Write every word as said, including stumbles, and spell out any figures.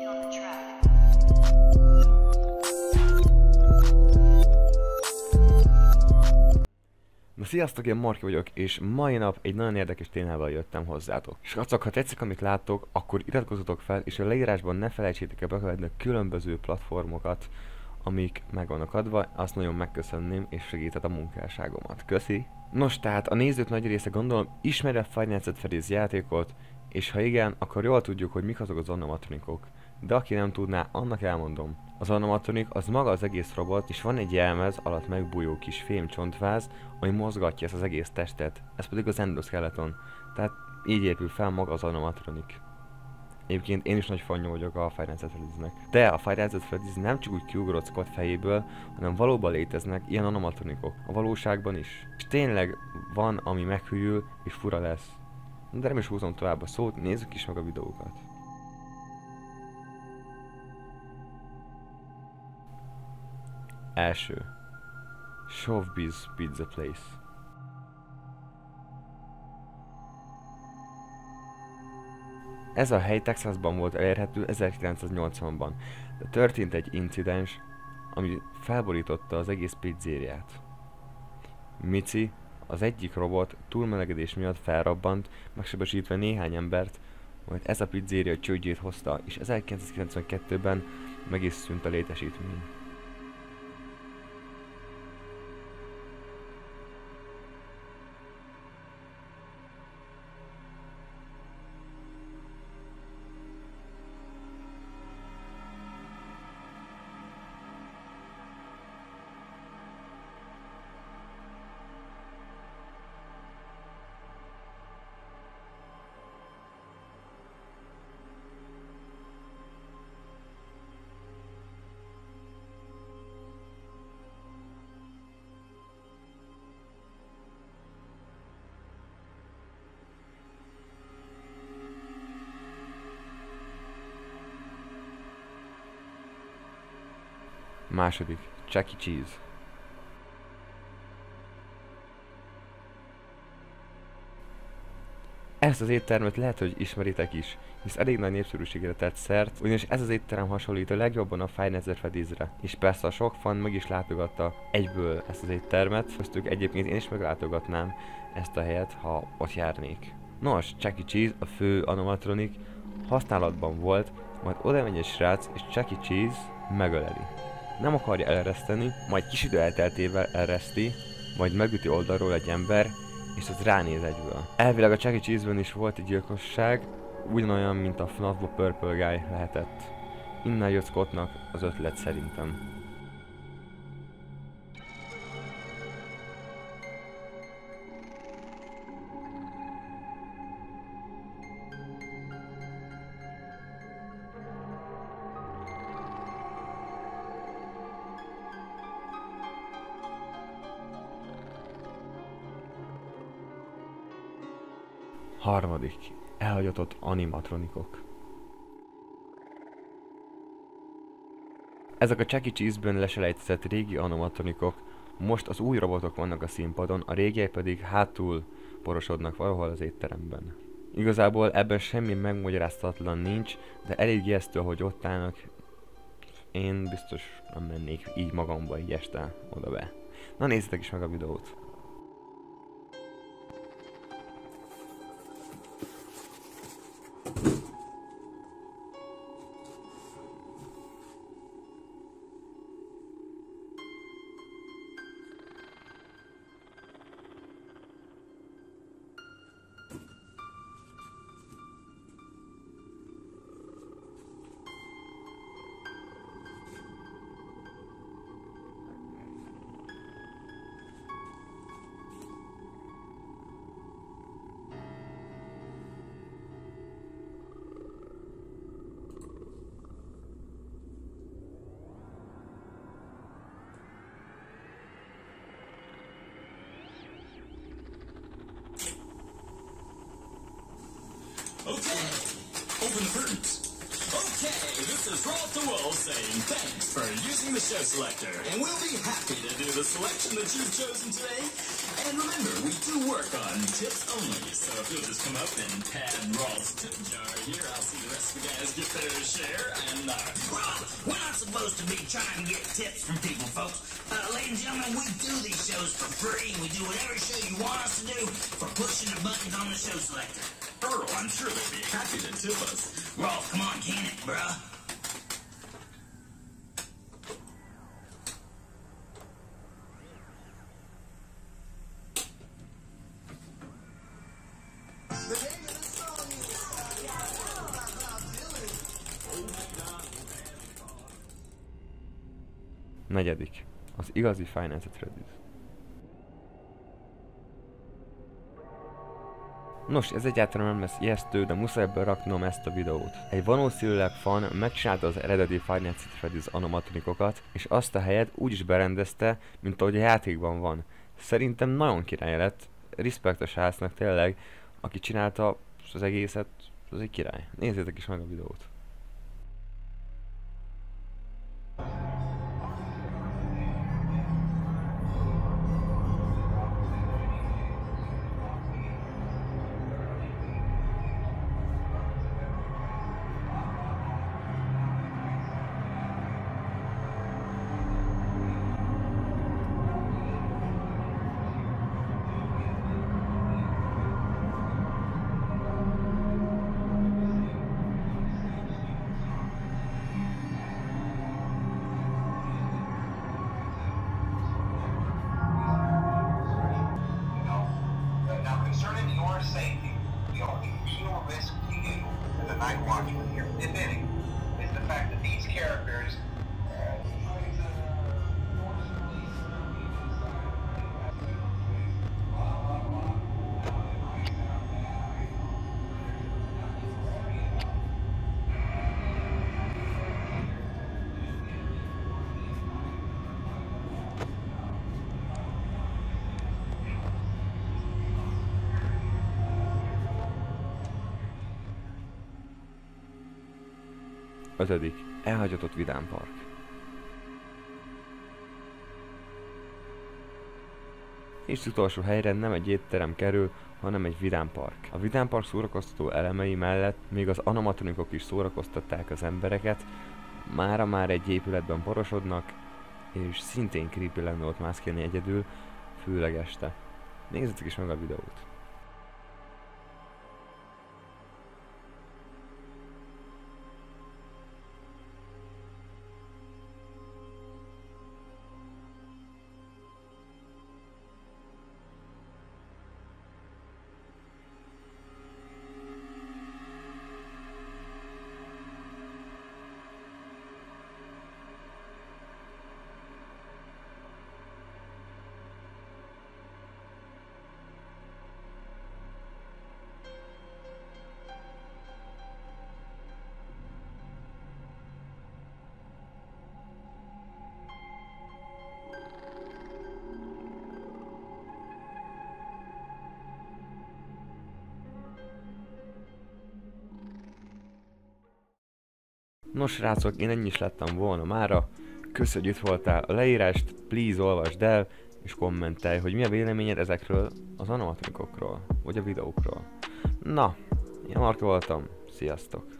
Na sziasztok, én Marki vagyok, és mai nap egy nagyon érdekes témával jöttem hozzátok. Srácok, ha tetszik, amit láttok, akkor iratkozzatok fel, és a leírásban ne felejtsétek el bekövetni a különböző platformokat, amik meg vannak adva, azt nagyon megköszönném, és segített a munkásságomat. Köszi! Nos, tehát a nézők nagy része gondolom ismeri a Five Nights at Freddy's játékot, és ha igen, akkor jól tudjuk, hogy mik azok az animatronikok. De aki nem tudná, annak elmondom. Az animatronik az maga az egész robot, és van egy jelmez alatt megbújó kis fémcsontváz, ami mozgatja ezt az egész testet. Ez pedig az endoskeleton. Tehát így épül fel maga az animatronik. Egyébként én is nagy fanja vagyok a Five Nights at Freddy's-nek. De a Five Nights at Freddy's nem csak úgy kiugrott Scott fejéből, hanem valóban léteznek ilyen animatronikok. A valóságban is. És tényleg van, ami meghűl és fura lesz. De nem is húzom tovább a szót, nézzük is meg a videókat. Első. Showbiz Pizza Place. Ez a hely Texasban volt elérhető ezerkilencszáznyolcvanban, de történt egy incidens, ami felborította az egész pizzériát. Mici, az egyik robot túlmelegedés miatt felrabbant, megsebesítve néhány embert, majd ez a pizzéria csődjét hozta, és ezerkilencszázkilencvenkettőben meg is szűnt a létesítmény. Második. Chuck E. Cheese. Ezt az éttermet lehet, hogy ismeritek is, hisz elég nagy népszerűségre tett szert, ugyanis ez az étterem hasonlít a legjobban a Five Nights at Freddy's-re. És persze a sok fan meg is látogatta egyből ezt az éttermet, köztük egyébként én is meglátogatnám ezt a helyet, ha ott járnék. Nos, Chuck E. Cheese, a fő animatronik, használatban volt, majd oda megy egy srác, és Chuck E. Cheese megöleli. Nem akarja elereszteni, majd kis idő elteltével ereszti, majd megüti oldalról egy ember, és az ránéz egyből. Elvileg a Chuck E. Cheese-ben is volt egy gyilkosság, ugyanolyan, mint a F N A F-ba Purple Guy lehetett. Innen jött Scottnak az ötlet szerintem. Harmadik. Elhagyatott animatronikok. Ezek a Chuck E. Cheese-ben leselejtezett régi animatronikok, most az új robotok vannak a színpadon, a régiek pedig hátul porosodnak valahol az étteremben. Igazából ebben semmi megmagyaráztatlan nincs, de elég ijesztő, hogy ott állnak. Én biztos nem mennék így magamba így este oda be. Na nézzétek is meg a videót! Okay, open the curtains. Okay, this is Rolf the Wolf saying thanks for using the show selector, and we'll be happy to do the selection that you've chosen today. And remember, we do work on tips only, so if you'll just come up and pad Raw's tip jar here, I'll see the rest of the guys get their share, and, uh... Well, we're not supposed to be trying to get tips from people, folks. Uh, ladies and gentlemen, we do these shows for free. We do whatever show you want us to do for pushing the buttons on the show selector. Earl, I'm sure they'd be happy to tip us. Rolf, come on, can it, bruh? Negyedik. Az igazi Five Nights at Freddy's. Nos, ez egyáltalán nem lesz ijesztő, de muszáj beraknom ezt a videót. Egy valószínűleg fan megcsinálta az eredeti Five Nights at Freddy's animatronikokat, és azt a helyet úgy is berendezte, mint ahogy a játékban van. Szerintem nagyon király lett, respekt a srácnak tényleg, aki csinálta az egészet, az egy király. Nézzétek is meg a videót. Safety, the only real risk to you as a night watchman here, if any, is the fact that these characters Ötödik. Elhagyatott vidámpark. És az utolsó helyre nem egy étterem kerül, hanem egy vidámpark. A vidámpark szórakoztató elemei mellett még az animatronikok is szórakoztatták az embereket, mára már egy épületben porosodnak, és szintén creepy lenne ott mászkálni egyedül, főleg este. Nézzétek is meg a videót! Nos srácok, én ennyi is lettem volna mára. Köszönjük, hogy itt voltál. A leírást please olvasd el, és kommentelj, hogy mi a véleményed ezekről az animatronikokról, vagy a videókról. Na, én Marka voltam. Sziasztok!